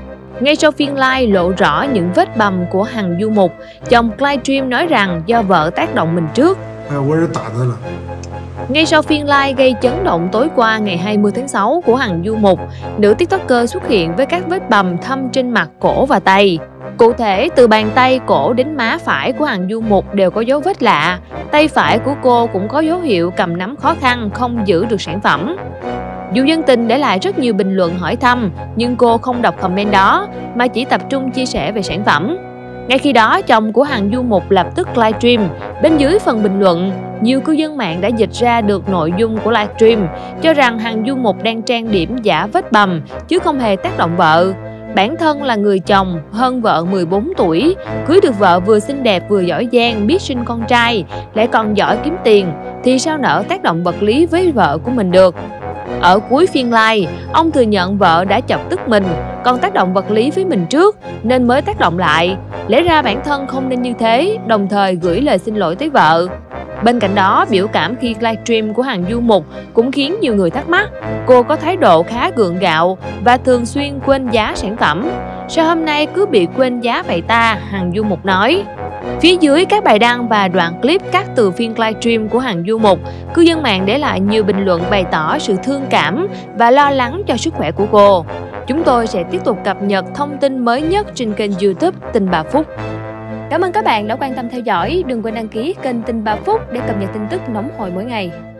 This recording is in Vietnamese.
Ngay sau phiên live lộ rõ những vết bầm của Hằng Du Mục, chồng livestream nói rằng do vợ tác động mình trước. Ngay sau phiên live gây chấn động tối qua ngày 20 tháng 6 của Hằng Du Mục, nữ tiktoker xuất hiện với các vết bầm thâm trên mặt, cổ và tay. Cụ thể, từ bàn tay, cổ đến má phải của Hằng Du Mục đều có dấu vết lạ. Tay phải của cô cũng có dấu hiệu cầm nắm khó khăn, không giữ được sản phẩm. Dù dân tình để lại rất nhiều bình luận hỏi thăm, nhưng cô không đọc comment đó, mà chỉ tập trung chia sẻ về sản phẩm. Ngay khi đó, chồng của Hằng Du Mục lập tức livestream. Bên dưới phần bình luận, nhiều cư dân mạng đã dịch ra được nội dung của livestream, cho rằng Hằng Du Mục đang trang điểm giả vết bầm, chứ không hề tác động vợ. Bản thân là người chồng hơn vợ 14 tuổi, cưới được vợ vừa xinh đẹp vừa giỏi giang, biết sinh con trai, lại còn giỏi kiếm tiền, thì sao nỡ tác động vật lý với vợ của mình được. Ở cuối phiên live, ông thừa nhận vợ đã chọc tức mình, còn tác động vật lý với mình trước nên mới tác động lại. Lẽ ra bản thân không nên như thế, đồng thời gửi lời xin lỗi tới vợ. Bên cạnh đó, biểu cảm khi livestream của Hằng Du Mục cũng khiến nhiều người thắc mắc. Cô có thái độ khá gượng gạo và thường xuyên quên giá sản phẩm. Sao hôm nay cứ bị quên giá vậy ta? Hằng Du Mục nói. Phía dưới các bài đăng và đoạn clip cắt từ phiên livestream của Hằng Du Mục, cư dân mạng để lại nhiều bình luận bày tỏ sự thương cảm và lo lắng cho sức khỏe của cô. Chúng tôi sẽ tiếp tục cập nhật thông tin mới nhất trên kênh YouTube Tin Bà Phúc. Cảm ơn các bạn đã quan tâm theo dõi. Đừng quên đăng ký kênh Tin Bà Phúc để cập nhật tin tức nóng hổi mỗi ngày.